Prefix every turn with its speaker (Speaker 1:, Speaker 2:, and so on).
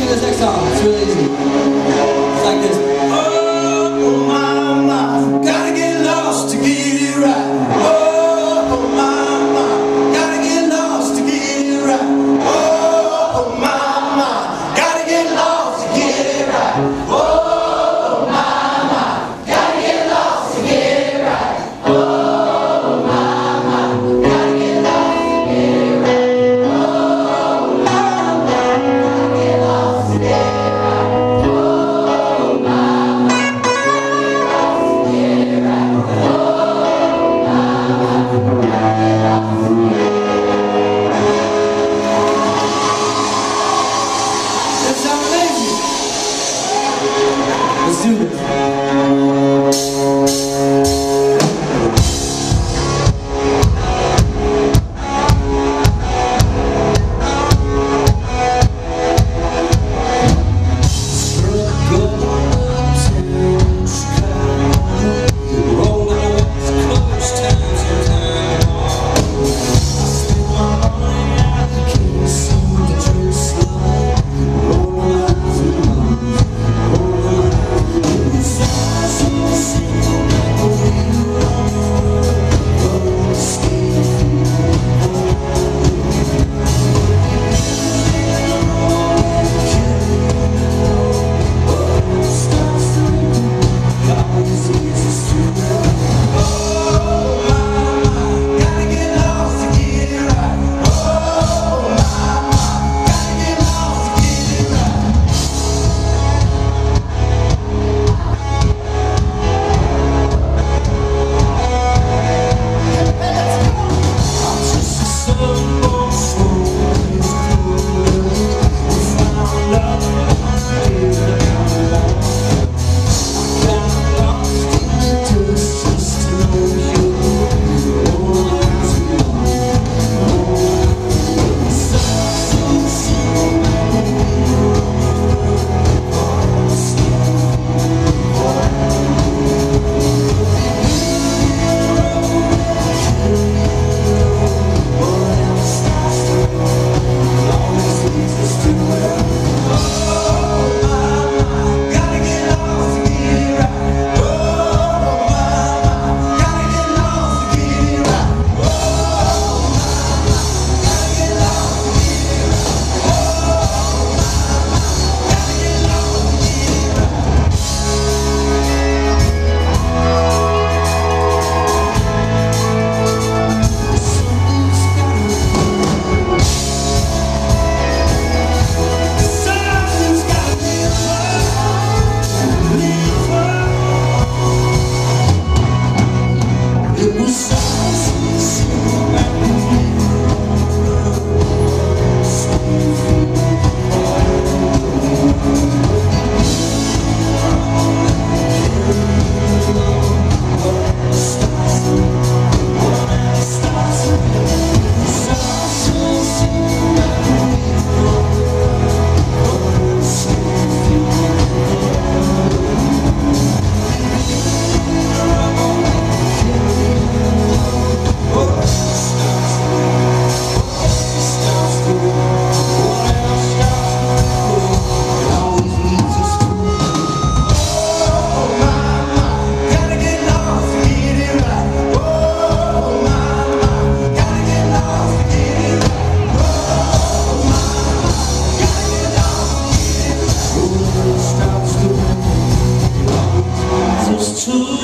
Speaker 1: this next song. It's really easy. It's like this. Oh, mama, gotta get lost to get it right. Oh, mama, gotta get lost to get it right. Oh, mama, gotta get lost to get it right. Oh, mama, gotta get lost to get it right. Oh, mama, gotta get lost to get it right. Oh, mama, gotta get lost to get it right. Let's do this. Too